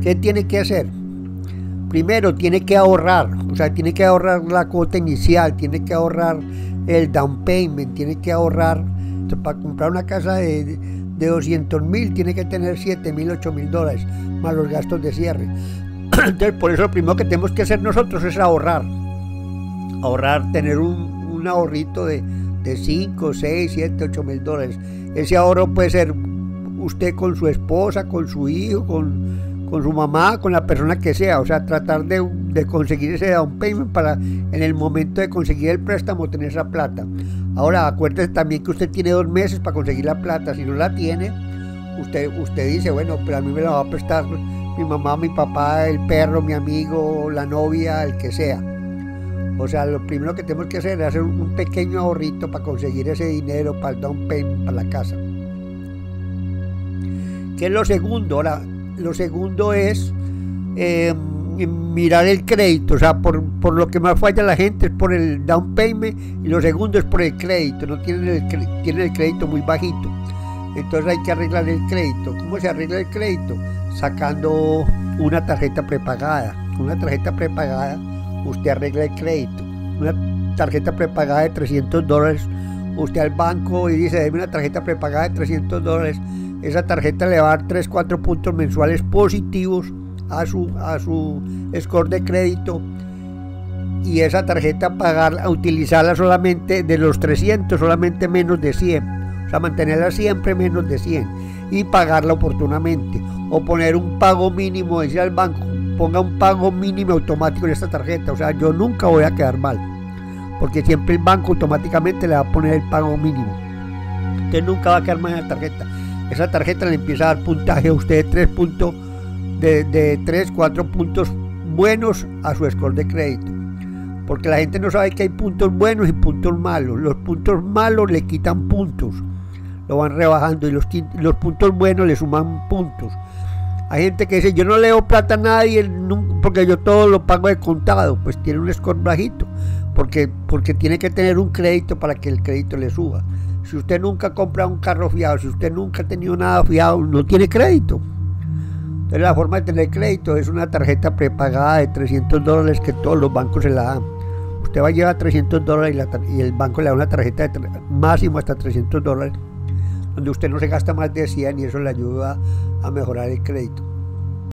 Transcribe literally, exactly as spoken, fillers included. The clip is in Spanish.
¿Qué tiene que hacer? Primero tiene que ahorrar, o sea, tiene que ahorrar la cuota inicial, tiene que ahorrar el down payment, tiene que ahorrar, para comprar una casa de, de doscientos mil, tiene que tener siete mil, ocho mil dólares, más los gastos de cierre. Entonces, por eso lo primero que tenemos que hacer nosotros es ahorrar. Ahorrar, tener un, un ahorrito de, de cinco, seis, siete, ocho mil dólares. Ese ahorro puede ser usted con su esposa, con su hijo, con... con su mamá, con la persona que sea, o sea, tratar de, de conseguir ese down payment para en el momento de conseguir el préstamo tener esa plata. Ahora, acuérdese también que usted tiene dos meses para conseguir la plata. Si no la tiene, usted, usted dice, bueno, pero a mí me la va a prestar mi mamá, mi papá, el perro, mi amigo, la novia, el que sea. O sea, lo primero que tenemos que hacer es hacer un pequeño ahorrito para conseguir ese dinero para el down payment, para la casa. ¿Qué es lo segundo? Ahora, lo segundo es eh, mirar el crédito, o sea, por, por lo que más falla la gente es por el down payment, y lo segundo es por el crédito, no tienen el, tienen el crédito muy bajito, entonces hay que arreglar el crédito. ¿Cómo se arregla el crédito? Sacando una tarjeta prepagada. Una tarjeta prepagada usted arregla el crédito. Una tarjeta prepagada de trescientos dólares, usted al banco y dice, deme una tarjeta prepagada de trescientos dólares, esa tarjeta le va a dar tres, cuatro puntos mensuales positivos a su, a su score de crédito, y esa tarjeta pagar, utilizarla solamente de los trescientos, solamente menos de cien, o sea, mantenerla siempre menos de cien y pagarla oportunamente, o poner un pago mínimo, decir al banco, ponga un pago mínimo automático en esta tarjeta. O sea, yo nunca voy a quedar mal, porque siempre el banco automáticamente le va a poner el pago mínimo, usted nunca va a quedar mal en la tarjeta. Esa tarjeta le empieza a dar puntaje a usted de tres puntos, de, de tres, cuatro puntos buenos a su score de crédito. Porque la gente no sabe que hay puntos buenos y puntos malos. Los puntos malos le quitan puntos, lo van rebajando, y los, los puntos buenos le suman puntos. Hay gente que dice, yo no leo plata a nadie porque yo todo lo pago de contado. Pues tiene un score bajito, porque, porque tiene que tener un crédito para que el crédito le suba. Si usted nunca compra un carro fiado, si usted nunca ha tenido nada fiado, no tiene crédito. Entonces la forma de tener crédito es una tarjeta prepagada de trescientos dólares que todos los bancos se la dan. Usted va a llevar trescientos dólares y, la, y el banco le da una tarjeta de máximo hasta trescientos dólares, donde usted no se gasta más de cien, y eso le ayuda a mejorar el crédito.